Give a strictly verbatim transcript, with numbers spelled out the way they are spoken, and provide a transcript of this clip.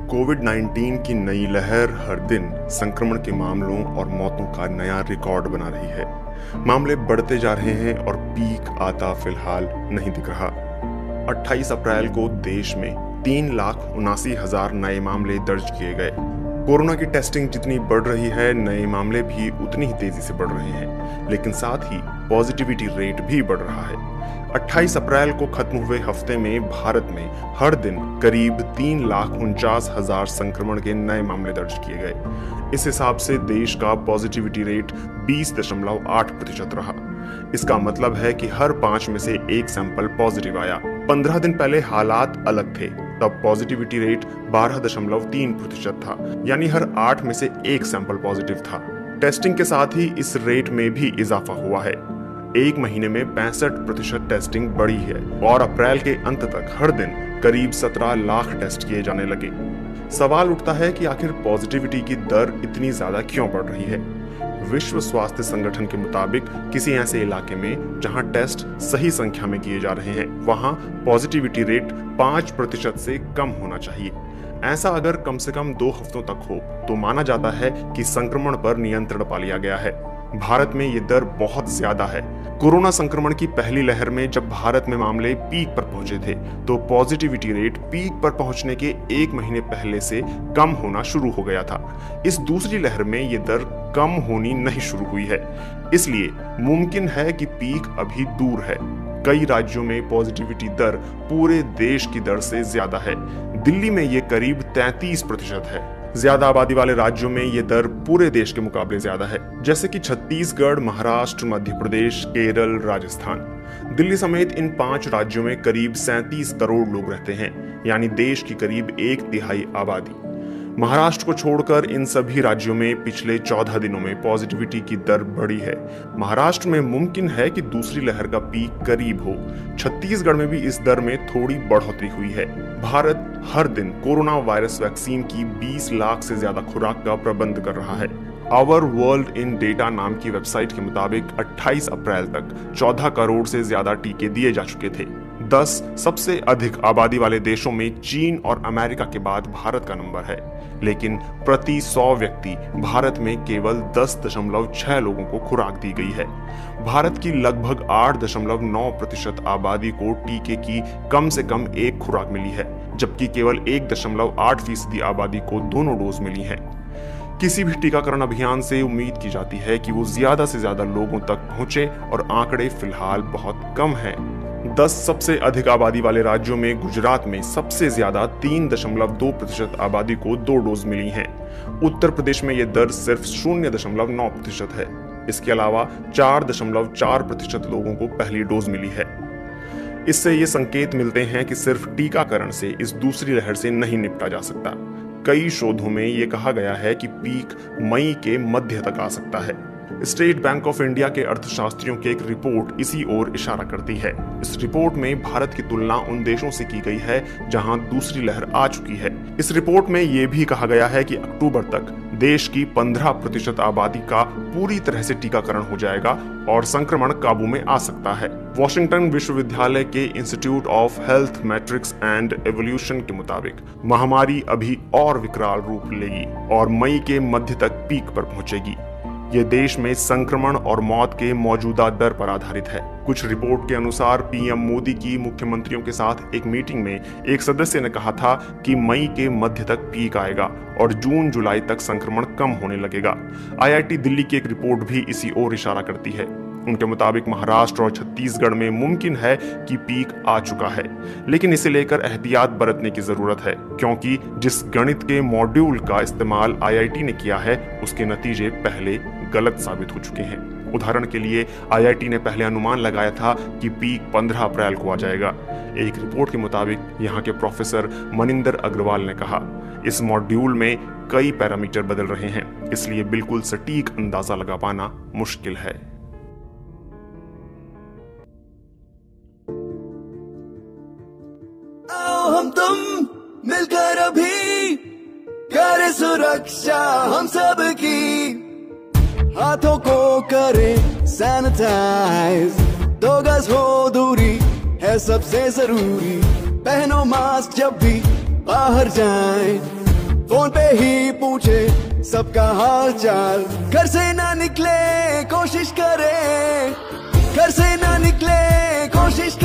Covid nineteen की नई लहर हर दिन संक्रमण के मामलों और मौतों का नया रिकॉर्ड बना रही है। मामले बढ़ते जा रहे हैं और पीक आता फिलहाल नहीं दिख रहा। अट्ठाईस अप्रैल को देश में तीन लाख उनासी हजार नए मामले दर्ज किए गए। कोरोना की टेस्टिंग जितनी बढ़ रही है, नए मामले भी उतनी ही तेजी से बढ़ रहे हैं, लेकिन साथ ही पॉजिटिविटी रेट भी बढ़ रहा है। अट्ठाईस अप्रैल को खत्म हुए हफ्ते में भारत में हर दिन करीब तीन लाख उनचास हजार संक्रमण के नए मामले दर्ज किए गए। इस हिसाब से देश का पॉजिटिविटी रेट बीस दशमलव आठ प्रतिशत रहा। इसका मतलब है कि हर पांच में से एक सैंपल पॉजिटिव आया। पंद्रह दिन पहले हालात अलग थे, तब पॉजिटिविटी रेट बारह दशमलव तीन प्रतिशत था, यानी हर आठ में से एक सैंपल पॉजिटिव था। टेस्टिंग के साथ ही इस रेट में भी इजाफा हुआ है। एक महीने में पैंसठ प्रतिशत टेस्टिंग बढ़ी है और अप्रैल के अंत तक हर दिन करीब सत्रह लाख टेस्ट किए जाने लगे। सवाल उठता है कि आखिर पॉजिटिविटी की दर इतनी ज्यादा क्यों बढ़ रही है। विश्व स्वास्थ्य संगठन के मुताबिक किसी ऐसे इलाके में जहां टेस्ट सही संख्या में किए जा रहे हैं, वहां पॉजिटिविटी रेट पाँच प्रतिशत से कम होना चाहिए। ऐसा अगर कम से कम दो हफ्तों तक हो तो माना जाता है कि संक्रमण पर नियंत्रण पा लिया गया है। भारत में ये दर बहुत ज्यादा है। कोरोना संक्रमण की पहली लहर में जब भारत में मामले पीक पर पहुंचे थे, तो पॉजिटिविटी रेट पीक पर पहुंचने के एक महीने पहले से कम होना शुरू हो गया था। इस दूसरी लहर में ये दर कम होनी नहीं शुरू हुई है, इसलिए मुमकिन है कि पीक अभी दूर है। कई राज्यों में पॉजिटिविटी दर पूरे देश की दर से ज्यादा है। दिल्ली में ये करीब तैंतीस प्रतिशत है। ज्यादा आबादी वाले राज्यों में ये दर पूरे देश के मुकाबले ज्यादा है, जैसे कि छत्तीसगढ़, महाराष्ट्र, मध्य प्रदेश, केरल, राजस्थान। दिल्ली समेत इन पांच राज्यों में करीब सैंतीस करोड़ लोग रहते हैं, यानी देश की करीब एक तिहाई आबादी। महाराष्ट्र को छोड़कर इन सभी राज्यों में पिछले चौदह दिनों में पॉजिटिविटी की दर बढ़ी है। महाराष्ट्र में मुमकिन है कि दूसरी लहर का पीक करीब हो। छत्तीसगढ़ में भी इस दर में थोड़ी बढ़ोतरी हुई है। भारत हर दिन कोरोना वायरस वैक्सीन की बीस लाख से ज्यादा खुराक का प्रबंध कर रहा है। आवर वर्ल्ड इन डेटा नाम की वेबसाइट के मुताबिक अट्ठाईस अप्रैल तक चौदह करोड़ से ज्यादा टीके दिए जा चुके थे। दस सबसे अधिक आबादी वाले देशों में चीन और अमेरिका के बाद भारत का नंबर है, लेकिन प्रति सौ व्यक्ति भारत में केवल दस दशमलव छह लोगों को खुराक दी गई है। भारत की लगभग आठ दशमलव नौ प्रतिशत आबादी को टीके की कम से कम एक खुराक मिली है, जबकि केवल एक दशमलव आठ फीसदी आबादी को दोनों डोज मिली है। किसी भी टीकाकरण अभियान से उम्मीद की जाती है कि वो ज्यादा से ज्यादा लोगों तक पहुंचे, और आंकड़े फिलहाल बहुत कम हैं। दस सबसे अधिक आबादी वाले राज्यों में गुजरात में सबसे ज्यादा तीन दशमलव दो प्रतिशत आबादी को दो डोज मिली हैं। उत्तर प्रदेश में यह दर सिर्फ शून्य दशमलव नौ प्रतिशत है। इसके अलावा चार दशमलव चार प्रतिशत लोगों को पहली डोज मिली है। इससे ये संकेत मिलते हैं कि सिर्फ टीकाकरण से इस दूसरी लहर से नहीं निपटा जा सकता। कई शोधों में ये कहा गया है कि पीक मई के मध्य तक आ सकता है। स्टेट बैंक ऑफ इंडिया के अर्थशास्त्रियों की एक रिपोर्ट इसी ओर इशारा करती है। इस रिपोर्ट में भारत की तुलना उन देशों से की गई है जहां दूसरी लहर आ चुकी है। इस रिपोर्ट में यह भी कहा गया है कि अक्टूबर तक देश की पंद्रह प्रतिशत आबादी का पूरी तरह से टीकाकरण हो जाएगा और संक्रमण काबू में आ सकता है। वॉशिंगटन विश्वविद्यालय के institute of health metrics and evolution के मुताबिक महामारी अभी और विकराल रूप लेगी और मई के मध्य तक पीक पर पहुंचेगी। ये देश में संक्रमण और मौत के मौजूदा दर पर आधारित है। कुछ रिपोर्ट के अनुसार पीएम मोदी की मुख्यमंत्रियों के साथ एक मीटिंग में एक सदस्य ने कहा था कि मई के मध्य तक पीक आएगा और जून जुलाई तक संक्रमण कम होने लगेगा। आईआईटी दिल्ली की एक रिपोर्ट भी इसी ओर इशारा करती है। उनके मुताबिक महाराष्ट्र और छत्तीसगढ़ में मुमकिन है कि पीक आ चुका है, लेकिन इसे लेकर एहतियात बरतने की जरूरत है, क्योंकि जिस गणित के मॉड्यूल का इस्तेमाल आईआईटी ने किया है, उसके नतीजे पहले गलत साबित हो चुके हैं। उदाहरण के लिए आईआईटी ने पहले अनुमान लगाया था कि पीक पंद्रह अप्रैल को आ जाएगा। एक रिपोर्ट के मुताबिक यहाँ के प्रोफेसर मनिंदर अग्रवाल ने कहा, इस मॉड्यूल में कई पैरामीटर बदल रहे हैं, इसलिए बिल्कुल सटीक अंदाजा लगा पाना मुश्किल है। हम तुम मिलकर अभी करे सुरक्षा हम सब की, हाथों को करें सैनिटाइज, दो गज हो दूरी है सबसे जरूरी, पहनो मास्क जब भी बाहर जाएं, फोन पे ही पूछे सबका हाल चाल। घर से ना निकले कोशिश करे, घर से ना निकले कोशिश करे।